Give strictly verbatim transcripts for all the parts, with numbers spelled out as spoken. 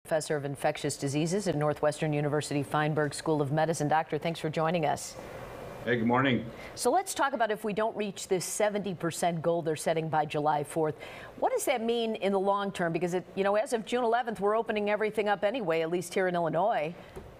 Professor of Infectious Diseases at Northwestern University Feinberg School of Medicine. Doctor, thanks for joining us. Hey, good morning. So let's talk about if we don't reach this seventy percent goal they're setting by July fourth. What does that mean in the long term? Because, it, you know, as of June eleventh, we're opening everything up anyway, at least here in Illinois.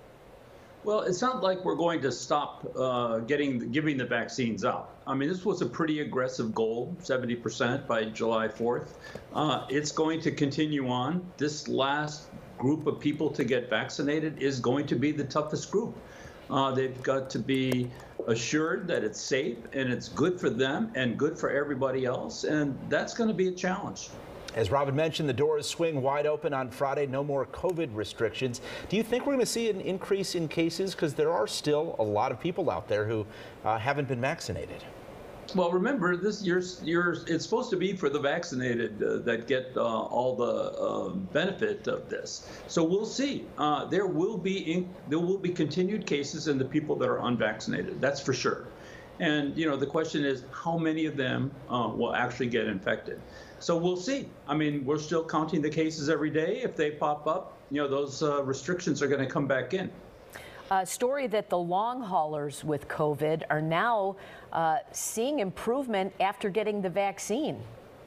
Well, it's not like we're going to stop uh, getting giving the vaccines out. I mean, this was a pretty aggressive goal, seventy percent by July fourth. Uh, it's going to continue on. This last group of people to get vaccinated is going to be the toughest group. Uh, they've got to be assured that it's safe and it's good for them and good for everybody else, and that's going to be a challenge. As Robin mentioned, the doors swing wide open on Friday. No more COVID restrictions. Do you think we're going to see an increase in cases? Because there are still a lot of people out there who uh, haven't been vaccinated. Well, remember, this year's, year's it's supposed to be for the vaccinated uh, that get uh, all the uh, benefit of this. So we'll see. Uh, there will be in, there will be continued cases in the people that are unvaccinated. That's for sure. And you know, the question is, how many of them uh, will actually get infected? So we'll see. I mean, we're still counting the cases every day. If they pop up, you know, those uh, restrictions are going to come back in. A story that the long haulers with COVID are now uh, seeing improvement after getting the vaccine.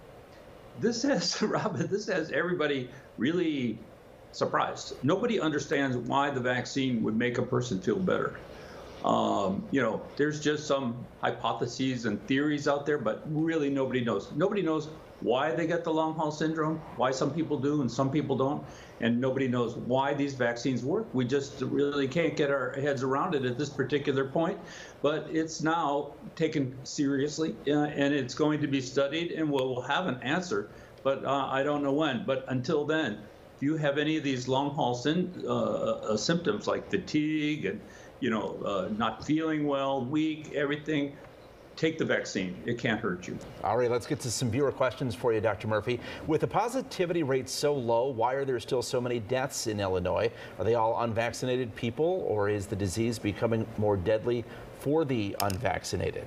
This has, Robin, this has everybody really surprised. Nobody understands why the vaccine would make a person feel better. Um, you know, there's just some hypotheses and theories out there, but really nobody knows. Nobody knows why they get the long haul syndrome, why some people do and some people don't, and nobody knows why these vaccines work. We just really can't get our heads around it at this particular point, but it's now taken seriously, uh, and it's going to be studied, and we'll have an answer, but uh, I don't know when. But until then, if you have any of these long haul syn uh, uh, symptoms like fatigue and you know, uh, not feeling well, weak, everything, take the vaccine. It can't hurt you. All right, let's get to some viewer questions for you, Doctor Murphy. With the positivity rate so low, why are there still so many deaths in Illinois? Are they all unvaccinated people, or is the disease becoming more deadly for the unvaccinated?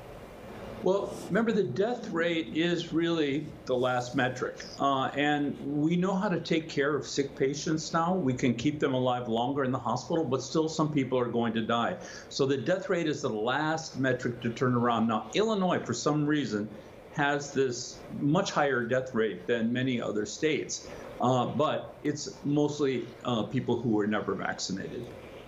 Well, remember, the death rate is really the last metric. Uh, and we know how to take care of sick patients now. We can keep them alive longer in the hospital, but still some people are going to die. So the death rate is the last metric to turn around. Now, Illinois, for some reason, has this much higher death rate than many other states. Uh, but it's mostly uh, people who were never vaccinated.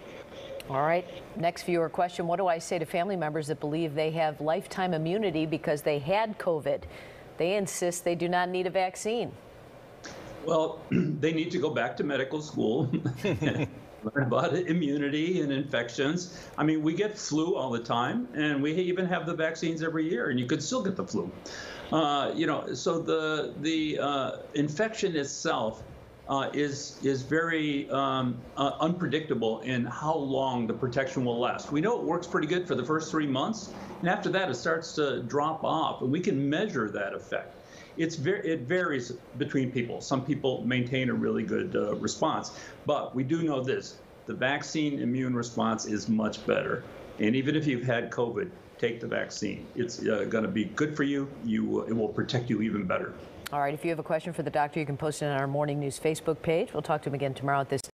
All right, next viewer question. What do I say to family members that believe they have lifetime immunity because they had COVID? They insist they do not need a vaccine. Well, they need to go back to medical school and learn about immunity and infections. I mean, we get flu all the time, and we even have the vaccines every year, and you could still get the flu. Uh, you know, so the, the uh, infection itself Uh, is is very um, uh, unpredictable in how long the protection will last. We know it works pretty good for the first three months, and after that it starts to drop off, and we can measure that effect. It's very it varies between people. Some people maintain a really good uh, response, but we do know this: the vaccine immune response is much better. And even if you've had COVID, take the vaccine. It's uh, going to be good for you. You it will protect you even better. All right, if you have a question for the doctor, you can post it on our Morning News Facebook page. We'll talk to him again tomorrow at this